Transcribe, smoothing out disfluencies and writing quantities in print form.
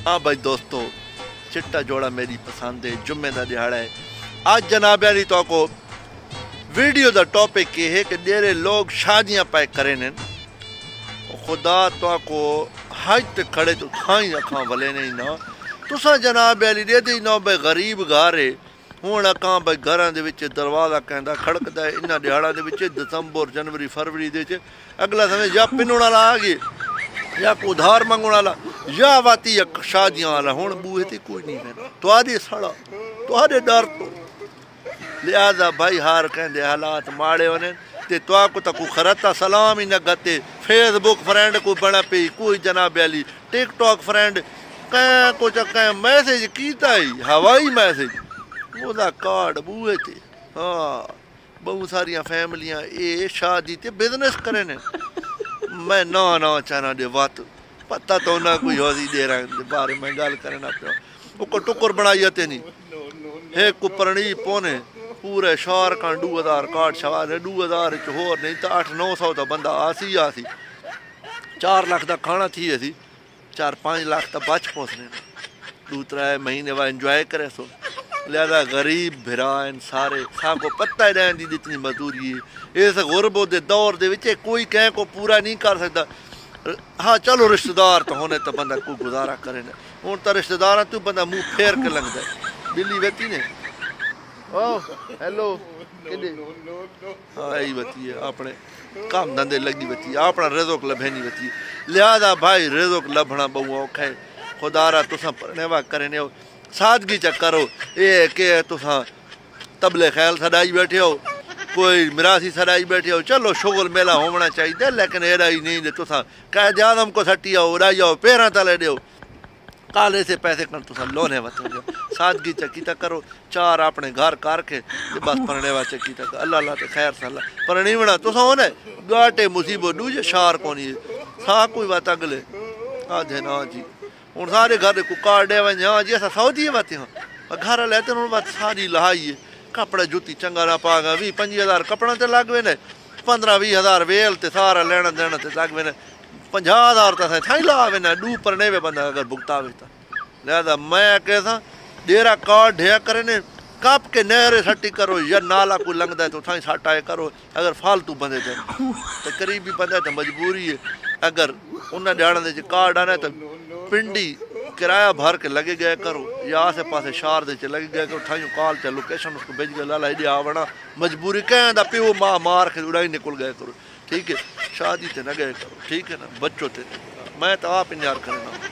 हाँ भाई दोस्तों, चिट्टा जोड़ा मेरी पसंद है। जुम्मे का दिहाड़ा है। आज जनाब यारी तो को वीडियो का टॉपिक ये है कि डेरे लोग शादियां पाए करें खुदा तो को हज ते खड़े तो खाई अखा वले नहीं ना तुसा जनाब यारी दे दी ना भाई गरीब घर है हूँ अखा भाई घर दरवाजा कहता खड़कता है। इन्होंने दिहाड़ा दिसंबर जनवरी फरवरी दे अगला समय या पिनण वाला आ गए या उधार मंगण वाला या वाती शादियां वाला हूँ बूहे ते कोई नहीं है तुआरे सड़ा तुआरे डर तो लिहाजा भाई हार कहते हालात माड़े होने ते तुआ को तक खरता सलाम ही न गते फेसबुक फ्रेंड को बना पी कोई जनाब अली टिकटॉक फ्रेंड कह को कह मैसेज कीता ही हवाई मैसेज ओदा कार्ड बूहे ते। हाँ बहुत सारिया फैमिलियां ये शादी ते बिजनेस करे ने मैं ना चाहना दे बात पता तो ना कोई होसी दे रहा बारे में गल करना पे को टुकर बनाई ते नहीं है कुपरणी पोने पूरे शहर का 2000 कार्ड शवार 2000 होर नहीं तो 800-900 तो बंदा आसी 4 लाख का खाना थी असी 4-5 लाख तो बच पहुँचने 2-3 महीने बाद इंजॉय करे सो। लिहाजा गरीब भिरान सारे साको पता ही रहने दी इतनी मजदूरी है इस गुरबत के दौर के कोई कह को पूरा नहीं कर सकता। हाँ चलो रिश्तेदार तो होने तो बंदा को गुजारा करे ना हूँ तो रिश्तेदार तू बंदा मुँह फेर के लगता है बिल्ली वेती ने ओ हेलो हाँ यही बती है अपने काम धंधे लगी बती है अपना रिज़्क़ लभे नहीं बती है। लिहाजा भाई रिज़्क़ लभना बहु औखा है खुदारा तुसा परनेवा करने हो सादगी च करो ये के तुसा तबले ख्याल सदाई बैठे हो कोई मिरासी सदाई बैठे हो चलो शुगल मेला होना चाहिए लेकिन एड़ा ही नहीं तुसा कह जादम को सटी आओ उड़ाई आओ पैर तले दो काले से पैसे कर तुसा लोने वतो सादगी चकीता करो 4 अपने घर करके बस परनेवा चकीता अल्लाह अल्लाह ते खैर सल्ला परनीवना तुसा होने गाटे मुसीबत दूजे शार कोनी सा कोई बात अगले आधे ना जी हूँ सारे घर को कार्ड दे वे हाँ जी अस सऊदी वती हाँ घर लेते हूँ बात सारी लहाई है कपड़े जुती चंगा ना पागा 20-25 कपड़ा तो लग वे 15-20 वेल ते सारा लेना देना ते लग वे 50,000 तो थाई ला वे डू पर नहीं वे बंदा अगर भुगतावे तो। लिहाजा मैं कैसा डेरा कार्ड ढेया करे ने कप के नहरे सट्टी करो या नाला को लंघदा है तो थाई सटाए करो अगर फालतू बंदे तो करीबी बंदा तो मजबूरी है अगर उन्हें ध्यान दे कार्ड आना तो पिंडी किराया भर के लगे गए करो या आसे पासे शार दे लगे गए करो थाई कॉल च लोकेशन उसको भेज गए लाला इधे आवना मजबूरी कहता प्यो माँ मार के उड़ाई निकल गए करो ठीक है शादी ते न गए करो ठीक है ना बच्चों ते मैं तो आप इंतजार करना।